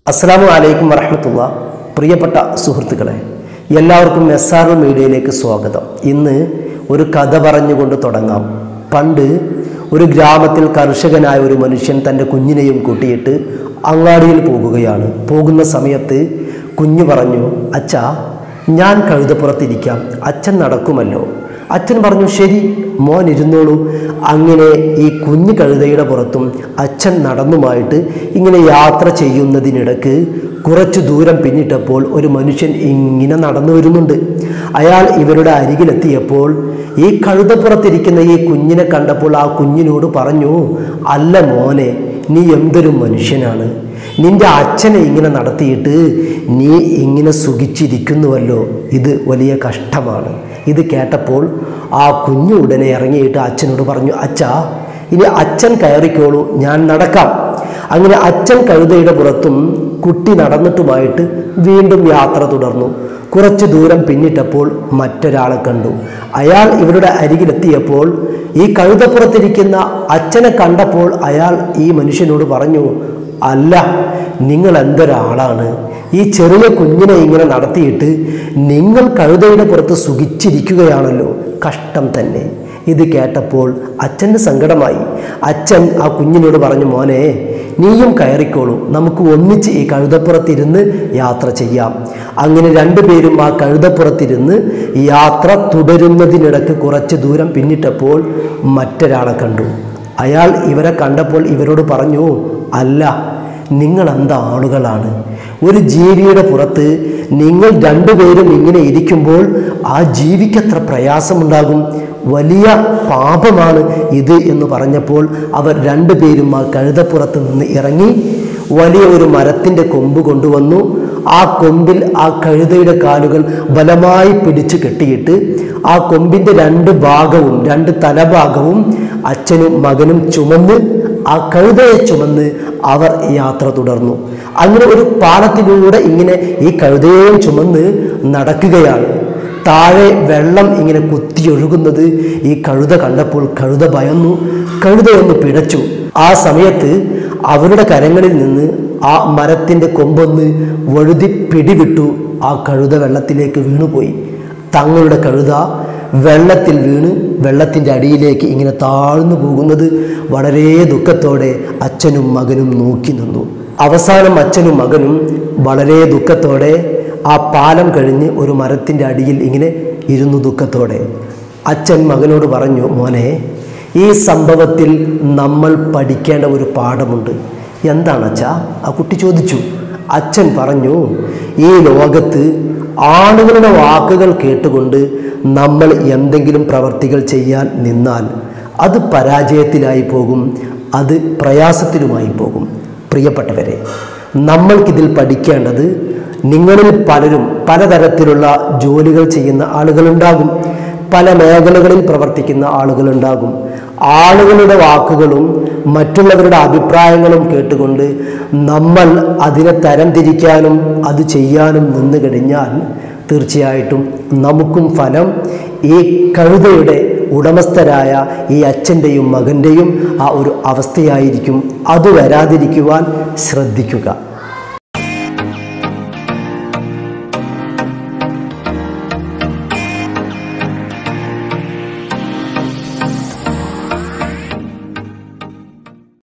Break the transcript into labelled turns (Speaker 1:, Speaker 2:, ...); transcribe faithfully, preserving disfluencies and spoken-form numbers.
Speaker 1: അസ്സലാമു അലൈക്കും വറഹ്മത്തുള്ളാഹി. പ്രിയപ്പെട്ട സുഹൃത്തുക്കളെ, എല്ലാവർക്കും എസ് ആർ മീഡിയയിലേക്ക് സ്വാഗതം. ഇന്ന് ഒരു കഥ പറഞ്ഞുകൊണ്ട് തുടങ്ങാം. പണ്ട് ഒരു ഗ്രാമത്തിൽ കർഷകനായ ഒരു മനുഷ്യൻ തൻ്റെ കുഞ്ഞിനെയും കൂട്ടിയിട്ട് അങ്ങാടിയിൽ പോകുകയാണ്. പോകുന്ന സമയത്ത് കുഞ്ഞു പറഞ്ഞു, അച്ഛാ, ഞാൻ കഴുതപ്പുറത്തിരിക്കാം, അച്ഛൻ നടക്കുമല്ലോ. അച്ഛൻ പറഞ്ഞു, ശരി മോൻ ഇരുന്നോളൂ. അങ്ങനെ ഈ കുഞ്ഞു കഴുതയുടെ പുറത്തും അച്ഛൻ നടന്നുമായിട്ട് ഇങ്ങനെ യാത്ര ചെയ്യുന്നതിനിടക്ക് കുറച്ചു ദൂരം പിന്നിട്ടപ്പോൾ ഒരു മനുഷ്യൻ ഇങ്ങനെ നടന്നു വരുന്നുണ്ട്. അയാൾ ഇവരുടെ അരികിലെത്തിയപ്പോൾ ഈ കഴുതപ്പുറത്തിരിക്കുന്ന ഈ കുഞ്ഞിനെ കണ്ടപ്പോൾ ആ കുഞ്ഞിനോട് പറഞ്ഞു, അല്ല മോനെ, നീ എന്തൊരു മനുഷ്യനാണ്, നിന്റെ അച്ഛനെ ഇങ്ങനെ നടത്തിയിട്ട് നീ ഇങ്ങനെ സുഖിച്ചിരിക്കുന്നുവല്ലോ, ഇത് വലിയ കഷ്ടമാണ്. ഇത് കേട്ടപ്പോൾ ആ കുഞ്ഞു ഉടനെ ഇറങ്ങിയിട്ട് അച്ഛനോട് പറഞ്ഞു, അച്ഛാ, ഇനി അച്ഛൻ കയറിക്കോളൂ, ഞാൻ നടക്കാം. അങ്ങനെ അച്ഛൻ കഴുതയുടെ പുറത്തും കുട്ടി നടന്നിട്ടുമായിട്ട് വീണ്ടും യാത്ര തുടർന്നു. കുറച്ച് ദൂരം പിന്നിട്ടപ്പോൾ മറ്റൊരാളെ കണ്ടു. അയാൾ ഇവരുടെ അരികിലെത്തിയപ്പോൾ ഈ കഴുതപ്പുറത്തിരിക്കുന്ന അച്ഛനെ കണ്ടപ്പോൾ അയാൾ ഈ മനുഷ്യനോട് പറഞ്ഞു, അല്ല, നിങ്ങൾ എന്തൊരാളാണ്, ഈ ചെറിയ കുഞ്ഞിനെ ഇങ്ങനെ നടത്തിയിട്ട് നിങ്ങൾ കഴുതയുടെ പുറത്ത് സുഖിച്ചിരിക്കുകയാണല്ലോ, കഷ്ടം തന്നെ. ഇത് കേട്ടപ്പോൾ അച്ഛന് സങ്കടമായി. അച്ഛൻ ആ കുഞ്ഞിനോട് പറഞ്ഞു, മോനെ, നീയും കയറിക്കോളൂ, നമുക്ക് ഒന്നിച്ച് ഈ കഴുതപ്പുറത്തിരുന്ന് യാത്ര ചെയ്യാം. അങ്ങനെ രണ്ടുപേരും ആ കഴുതപ്പുറത്തിരുന്ന് യാത്ര തുടരുന്നതിനിടക്ക് കുറച്ച് ദൂരം പിന്നിട്ടപ്പോൾ മറ്റൊരാളെ കണ്ടു. അയാൾ ഇവരെ കണ്ടപ്പോൾ ഇവരോട് പറഞ്ഞു, അല്ല, നിങ്ങൾ എന്താ ആളുകളാണ്, ഒരു ജീവിയുടെ പുറത്ത് നിങ്ങൾ രണ്ടുപേരും ഇങ്ങനെ ഇരിക്കുമ്പോൾ ആ ജീവിക്കത്ര പ്രയാസമുണ്ടാകും, വലിയ പാപമാണ് ഇത് എന്ന് പറഞ്ഞപ്പോൾ അവർ രണ്ടുപേരും ആ കഴുതപ്പുറത്ത് നിന്ന് ഇറങ്ങി വലിയ ഒരു മരത്തിൻ്റെ കൊമ്പ് കൊണ്ടുവന്നു. ആ കൊമ്പിൽ ആ കഴുതയുടെ കാലുകൾ ബലമായി പിടിച്ചു കെട്ടിയിട്ട് ആ കൊമ്പിൻ്റെ രണ്ട് ഭാഗവും രണ്ട് തലഭാഗവും അച്ഛനും മകനും ചുമന്ന് ആ കഴുതയെ ചുമന്ന് അവർ യാത്ര തുടർന്നു. അങ്ങനെ ഒരു പാലത്തിലൂടെ ഇങ്ങനെ ഈ കഴുതയെയും ചുമന്ന് നടക്കുകയാണ്. താഴെ വെള്ളം ഇങ്ങനെ കുത്തിയൊഴുകുന്നത് ഈ കഴുത കണ്ടപ്പോൾ കഴുത ഭയന്നു, കഴുതയൊന്ന് പിടച്ചു. ആ സമയത്ത് അവരുടെ കരങ്ങളിൽ നിന്ന് ആ മരത്തിൻ്റെ കൊമ്പൊന്ന് വഴുതി പിടിവിട്ടു. ആ കഴുത വെള്ളത്തിലേക്ക് വീണുപോയി. തങ്ങളുടെ കഴുത വെള്ളത്തിൽ വീണ് വെള്ളത്തിൻ്റെ അടിയിലേക്ക് ഇങ്ങനെ താഴ്ന്നു പോകുന്നത് വളരെ ദുഃഖത്തോടെ അച്ഛനും മകനും നോക്കി നിന്നു. അവസാനം അച്ഛനും മകനും വളരെ ദുഃഖത്തോടെ ആ പാലം കഴിഞ്ഞ് ഒരു മരത്തിൻ്റെ അടിയിൽ ഇങ്ങനെ ഇരുന്നു ദുഃഖത്തോടെ. അച്ഛൻ മകനോട് പറഞ്ഞു, മോനെ, ഈ സംഭവത്തിൽ നമ്മൾ പഠിക്കേണ്ട ഒരു പാഠമുണ്ട്. എന്താണ് അച്ഛാ? ആ കുട്ടി ചോദിച്ചു. അച്ഛൻ പറഞ്ഞു, ഈ ലോകത്ത് ആളുകളുടെ വാക്കുകൾ കേട്ടുകൊണ്ട് നമ്മൾ എന്തെങ്കിലും പ്രവർത്തികൾ ചെയ്യാൻ നിന്നാൽ അത് പരാജയത്തിലായി പോകും, അത് പ്രയാസത്തിലുമായി പോകും. പ്രിയപ്പെട്ടവരെ, നമ്മൾക്കിതിൽ പഠിക്കേണ്ടത്, നിങ്ങളിൽ പലരും പലതരത്തിലുള്ള ജോലികൾ ചെയ്യുന്ന ആളുകളുണ്ടാകും, പല മേഖലകളിൽ പ്രവർത്തിക്കുന്ന ആളുകളുണ്ടാകും. ആളുകളുടെ വാക്കുകളും മറ്റുള്ളവരുടെ അഭിപ്രായങ്ങളും കേട്ടുകൊണ്ട് നമ്മൾ അതിനെ തരംതിരിക്കാനും അത് ചെയ്യാനും നിന്ന് കഴിഞ്ഞാൽ തീർച്ചയായിട്ടും നമുക്കും ഫലം ഈ കഴുതയുടെ ഉടമസ്ഥരായ ഈ അച്ഛൻ്റെയും മകൻ്റെയും ആ ഒരു അവസ്ഥയായിരിക്കും. അത് വരാതിരിക്കുവാൻ ശ്രദ്ധിക്കുക.